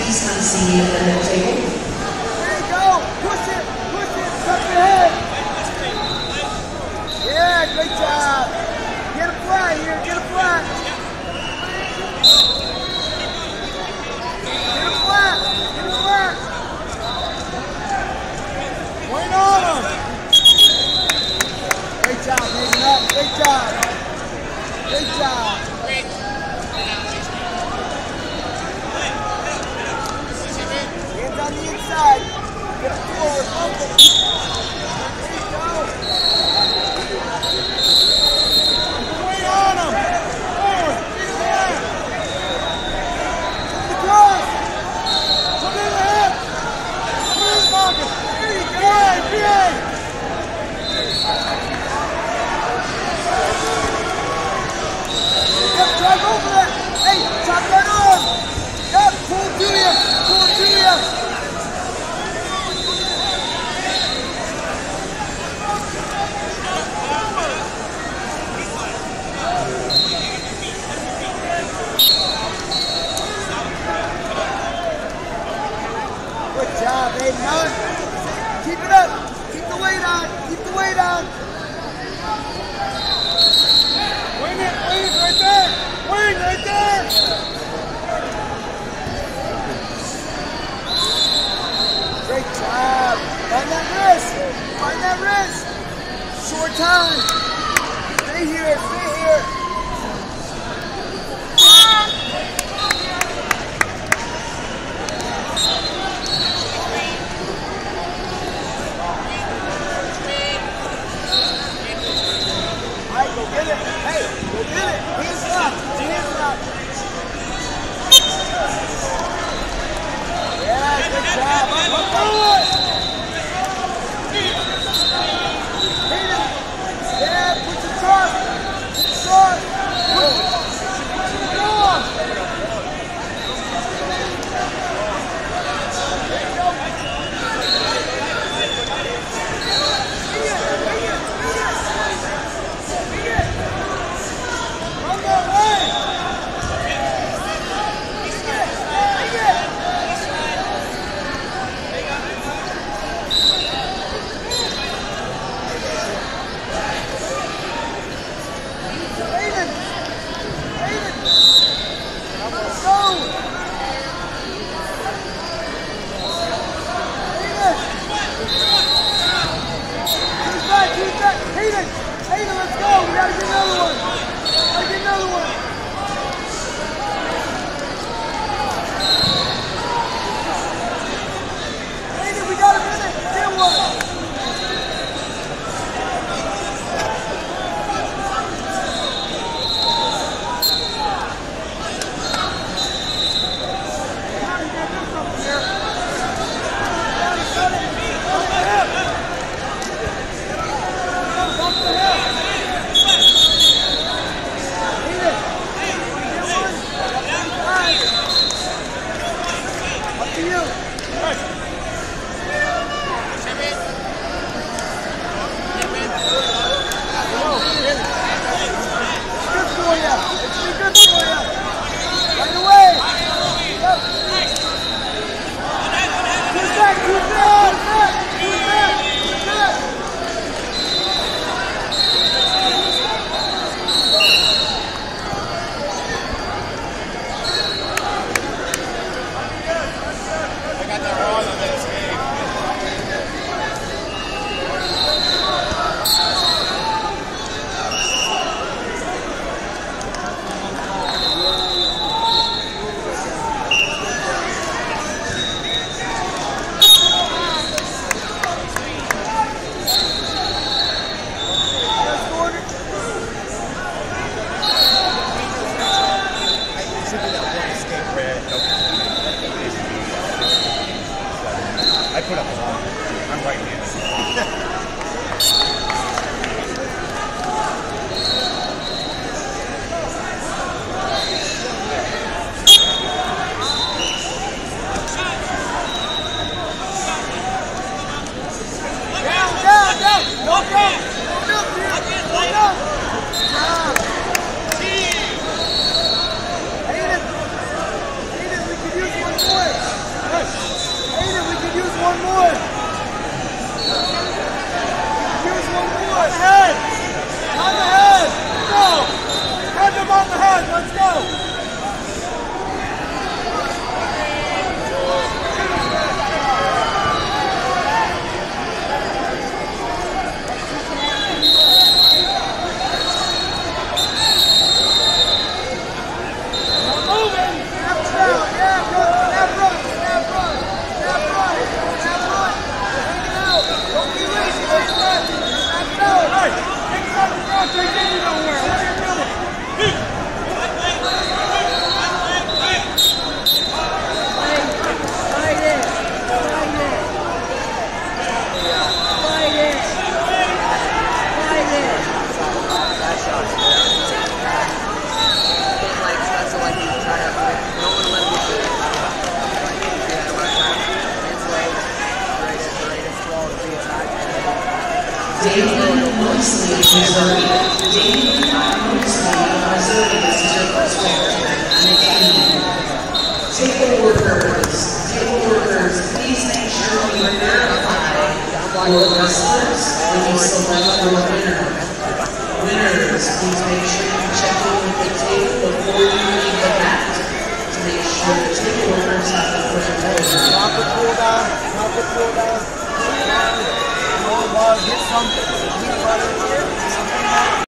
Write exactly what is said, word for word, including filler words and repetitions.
Please come see the middle table. There you go. Push it. Push it. Touch your head. Yeah, great job. Get a flat here. Get a flat. Get a flat. Get a flat. Point on him. Great job, Nathan. Up. Great job. Great job. Hands on the inside. Get forward. Bump it. There you go. Point on him. Forward. Get him in. Put the cross. Put it in the hip. Put it in the pocket. There you go. B A. Yep, drive over that. Hey, chop that arm. Yep, pull it to you. Pull it to you. Good job, Aiden. Keep it up. Keep the weight on. Keep the weight on. Wing it. Wing right there. Wing right there. Great job. Find that wrist. Find that wrist. Short time. Stay here. Stay here. Go get it. Hey, go get it. Hands up. Hands up. Yeah, good job. Go forward. Hit it. Yeah, put your trust. Put your trust. Go on. There you go. Hayden, Hayden, let's go. We gotta get another one. Gotta get another one. Hayden, we got a minute. Get one. I put up a long. I'm right-handed. Hayden, we could use one point. Mister David Mosley of Missouri, this is your first winner. Table workers, table workers, please make sure you verify your wrestlers when you select your winner. Winners, please make sure you check in with the table before you leave the mat to make sure the table workers have the correct order. Drop the pull down, drop the pull down, pull down, roll the ball, get something.